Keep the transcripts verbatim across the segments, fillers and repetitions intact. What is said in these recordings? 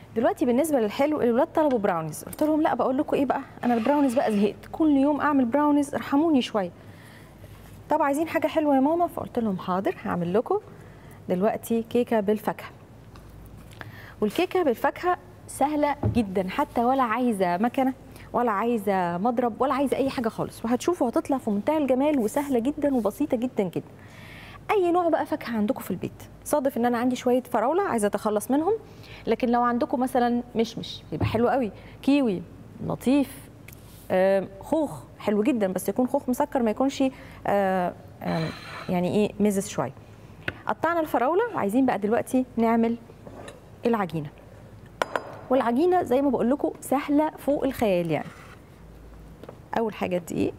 دلوقتي بالنسبه للحلو الولاد طلبوا براونيز، قلت لهم لا بقول لكم ايه بقى، انا البراونيز بقى زهقت، كل يوم اعمل براونيز، ارحموني شويه. طب عايزين حاجه حلوه يا ماما، فقلت لهم حاضر هعمل لكم دلوقتي كيكه بالفاكهه. والكيكه بالفاكهه سهله جدا، حتى ولا عايزه مكنه ولا عايزه مضرب ولا عايزه اي حاجه خالص، وهتشوفوا هتطلع في منتهى الجمال وسهله جدا وبسيطه جدا جدا. اي نوع بقى فاكهه عندكم في البيت، صادف ان انا عندي شويه فراوله عايزه اتخلص منهم، لكن لو عندكم مثلا مشمش يبقى حلو قوي، كيوي لطيف، آه خوخ حلو جدا بس يكون خوخ مسكر ما يكونش آه آه يعني ايه مزز شويه. قطعنا الفراوله، عايزين بقى دلوقتي نعمل العجينه. والعجينه زي ما بقول لكم سهله فوق الخيال يعني. اول حاجه الدقيق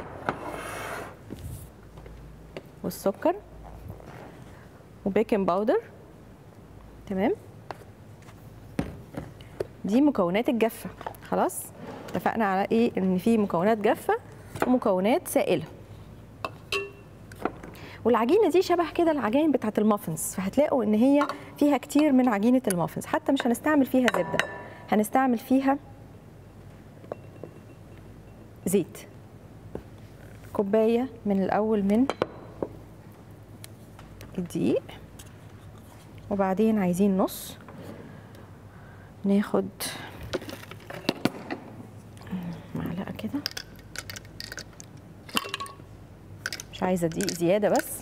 والسكر وبيكنج باودر، تمام. دي مكونات الجافه، خلاص اتفقنا على ايه، ان في مكونات جافه ومكونات سائله. والعجينه دي شبه كده العجائن بتاعه المافنز، فهتلاقوا ان هي فيها كتير من عجينه المافنز، حتى مش هنستعمل فيها زبده، هنستعمل فيها زيت. كوبايه من الاول من الدقيق، وبعدين عايزين نص، ناخد معلقه كده، مش عايزه دقيق زياده بس،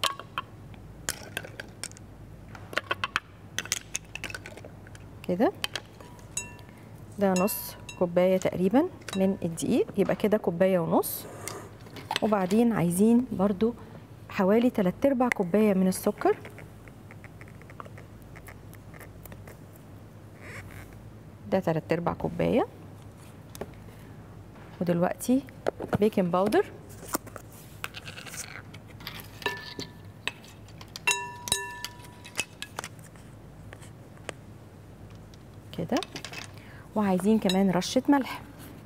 كده. ده نص كوبايه تقريبا من الدقيق، يبقى كده كوبايه ونص. وبعدين عايزين برضو حوالي تلات ارباع كوبايه من السكر، ده تلات ارباع كوبايه. ودلوقتي بيكنج باودر، كده. وعايزين كمان رشه ملح،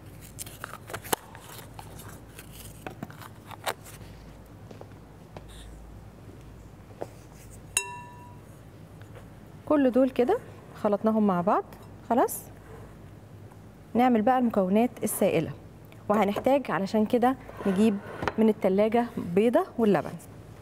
كل دول كده خلطناهم مع بعض. خلاص نعمل بقى المكونات السائله، وهنحتاج علشان كده نجيب من التلاجة بيضة واللبن.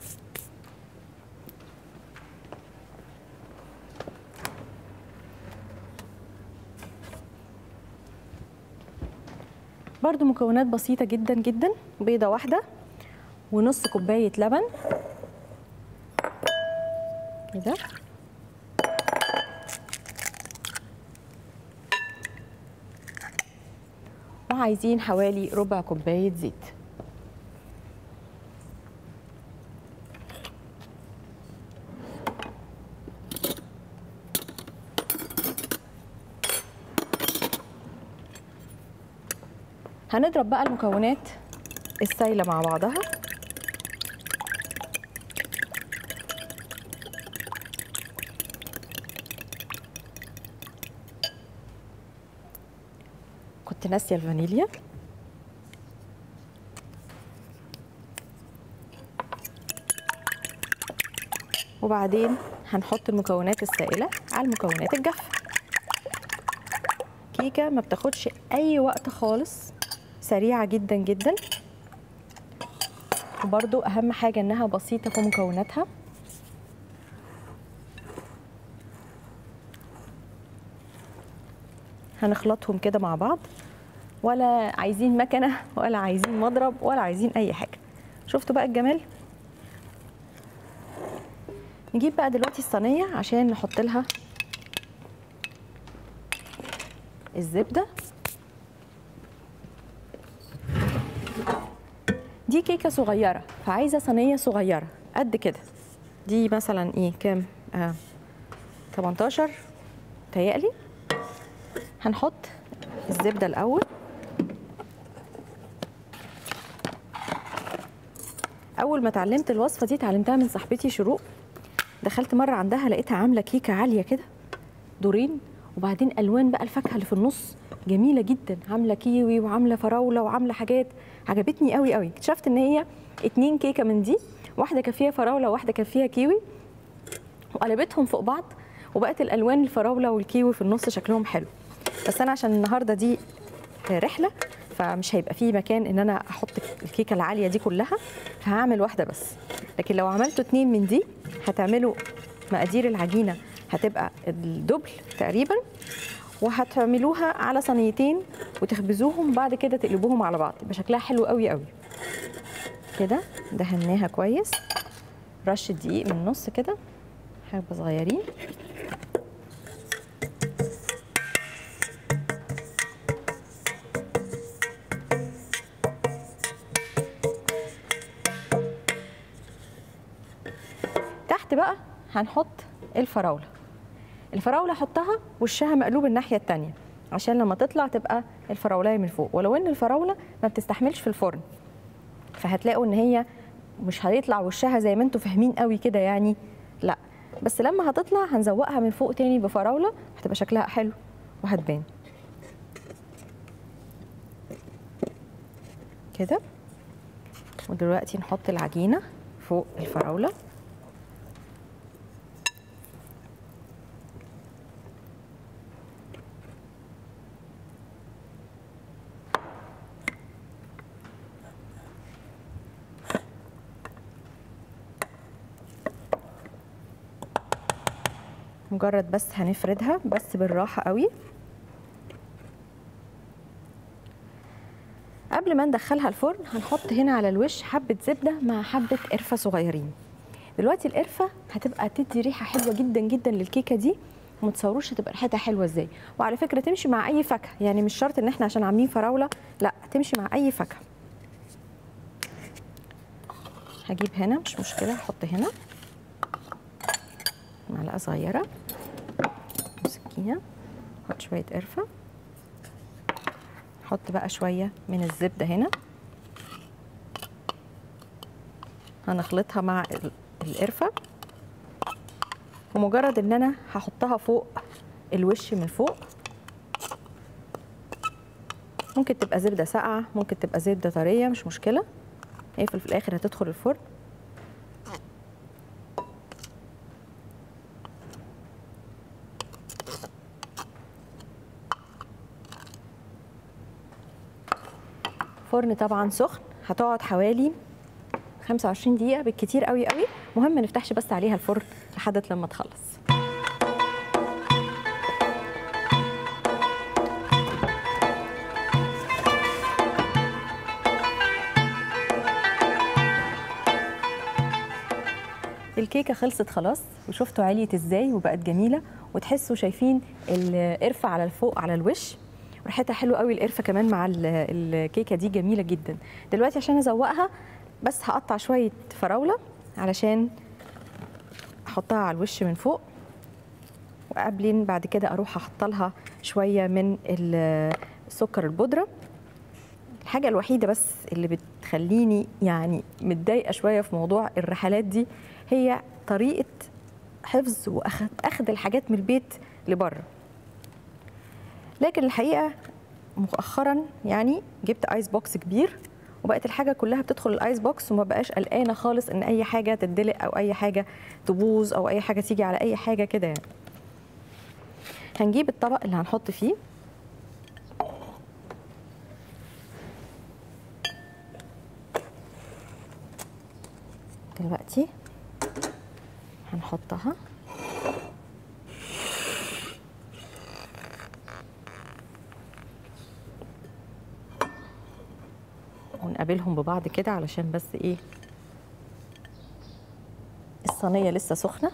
برضو مكونات بسيطة جدا جدا، بيضة واحدة ونص كوباية لبن كده، وعايزين حوالي ربع كوباية زيت. هنضرب بقى المكونات السايلة مع بعضها، كنت ناسية الفانيليا، وبعدين هنحط المكونات السائلة على المكونات الجافة. كيكة ما بتاخدش أي وقت خالص، سريعة جدا جدا، وبرضو أهم حاجة إنها بسيطة في مكوناتها. هنخلطهم كده مع بعض، ولا عايزين مكنة ولا عايزين مضرب ولا عايزين أي حاجة. شفتوا بقى الجمال؟ نجيب بقى دلوقتي الصينية عشان نحط لها الزبدة. دي كيكة صغيرة فعايزة صينية صغيرة قد كده، دي مثلا ايه كام؟ آه تمنتاشر تهيألي. هنحط الزبدة الأول، أول ما اتعلمت الوصفة دي اتعلمتها من صاحبتي شروق، دخلت مرة عندها لقيتها عاملة كيكة عالية كده دورين، وبعدين ألوان بقى الفاكهة اللي في النص جميلة جدا، عاملة كيوي وعاملة فراولة وعاملة حاجات عجبتني قوي قوي. اكتشفت ان هي اتنين كيكة من دي، واحدة كان فيها فراولة وواحدة كان فيها كيوي، وقلبتهم فوق بعض وبقت الالوان الفراوله والكيوي في النص شكلهم حلو. بس انا عشان النهارده دي رحله فمش هيبقى فيه مكان ان انا احط الكيكه العاليه دي كلها، فهعمل واحده بس. لكن لو عملتوا اتنين من دي هتعملوا مقادير العجينه هتبقى الدبل تقريبا، وهتعملوها على صينيتين وتخبزوهم، بعد كده تقلبوهم على بعض يبقى شكلها حلو قوي قوي. كده دهناها كويس، رشه دقيق من النص كده حبه صغيرين. تحت بقى هنحط الفراوله. الفراوله احطها وشها مقلوب الناحيه الثانيه عشان لما تطلع تبقى الفراولايه من فوق، ولو ان الفراوله ما بتستحملش في الفرن فهتلاقوا ان هي مش هيطلع وشها زي ما انتم فاهمين قوي كده يعني، لا، بس لما هتطلع هنزوقها من فوق تاني بفراوله هتبقى شكلها حلو وهتبان كده. ودلوقتي نحط العجينه فوق الفراوله. مجرد بس هنفردها بس بالراحه قوي. قبل ما ندخلها الفرن هنحط هنا على الوش حبه زبده مع حبه قرفه صغيرين. دلوقتي القرفه هتبقى تدي ريحه حلوه جدا جدا للكيكه دي، وما تصوروش هتبقى ريحتها حلوه ازاي. وعلى فكره تمشي مع اي فاكهه، يعني مش شرط ان احنا عشان عاملين فراوله، لا، تمشي مع اي فاكهه. هجيب هنا مش مشكله، احط هنا معلقه صغيره وسكينه، احط شويه قرفه، احط بقى شويه من الزبده هنا، هنخلطها مع القرفه، ومجرد ان انا هحطها فوق الوش من فوق. ممكن تبقى زبده ساقعه، ممكن تبقى زبده طريه، مش مشكله، هي في الاخر هتدخل الفرن. فرن طبعا سخن، هتقعد حوالي خمسة وعشرين دقيقة بالكتير قوي قوي. مهم ما نفتحش بس عليها الفرن لحد لما تخلص. الكيكة خلصت خلاص، وشفتوا عليت ازاي وبقت جميلة، وتحسوا شايفين القرفة على الفوق على الوش، وريحتها حلوه قوي القرفه كمان مع الكيكه دي جميله جدا. دلوقتي عشان ازوقها بس هقطع شويه فراوله علشان احطها على الوش من فوق، وقبلين بعد كده اروح احط لها شويه من السكر البودره. الحاجه الوحيده بس اللي بتخليني يعني متضايقه شويه في موضوع الرحلات دي هي طريقه حفظ واخد اخد الحاجات من البيت لبره. لكن الحقيقه مؤخرا يعني جبت ايس بوكس كبير، وبقت الحاجه كلها بتدخل الايس بوكس، وما بقاش قلقانه خالص ان اي حاجه تدلق او اي حاجه تبوظ او اي حاجه تيجي على اي حاجه كده يعني. هنجيب الطبق اللي هنحط فيه، دلوقتي هنحطها ونقابلهم ببعض كده علشان بس ايه الصينيه لسه سخنه.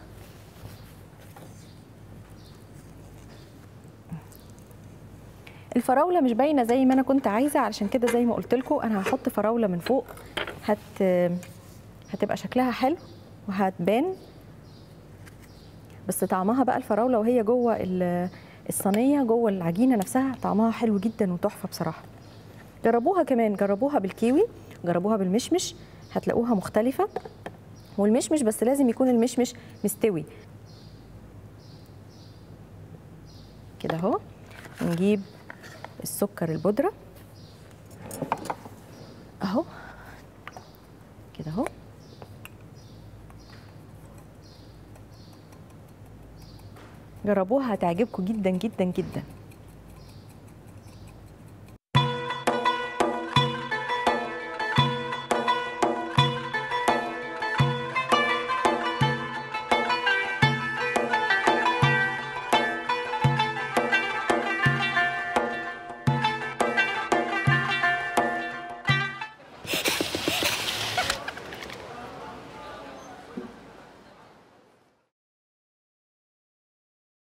الفراوله مش باينه زي ما انا كنت عايزه، علشان كده زي ما قلت لكم انا هحط فراوله من فوق، هت هتبقى شكلها حلو وهتبان، بس طعمها بقى الفراوله وهي جوه الصينيه جوه العجينه نفسها طعمها حلو جدا وتحفه بصراحه. جربوها كمان، جربوها بالكيوي، جربوها بالمشمش، هتلاقوها مختلفه. والمشمش بس لازم يكون المشمش مستوي كده اهو. نجيب السكر البودره اهو كده اهو، جربوها هتعجبكم جدا جدا جدا.